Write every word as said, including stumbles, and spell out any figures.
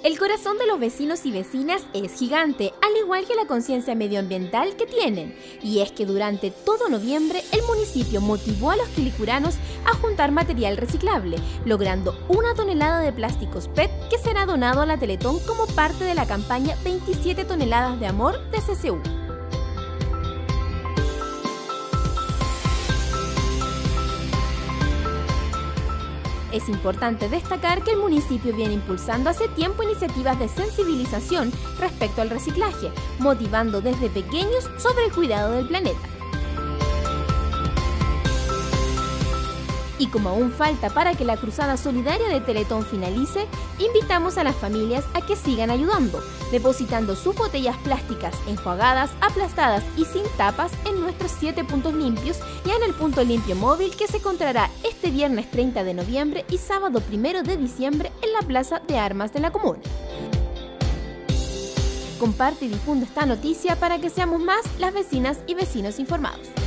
El corazón de los vecinos y vecinas es gigante, al igual que la conciencia medioambiental que tienen. Y es que durante todo noviembre el municipio motivó a los quilicuranos a juntar material reciclable, logrando una tonelada de plásticos P E T que será donado a la Teletón como parte de la campaña veintisiete toneladas de amor de C C U. Es importante destacar que el municipio viene impulsando hace tiempo iniciativas de sensibilización respecto al reciclaje, motivando desde pequeños sobre el cuidado del planeta. Y como aún falta para que la cruzada solidaria de Teletón finalice, invitamos a las familias a que sigan ayudando, depositando sus botellas plásticas enjuagadas, aplastadas y sin tapas en nuestros siete puntos limpios y en el punto limpio móvil que se encontrará este viernes treinta de noviembre y sábado primero de diciembre en la Plaza de Armas de la Comuna. Comparte y difunde esta noticia para que seamos más las vecinas y vecinos informados.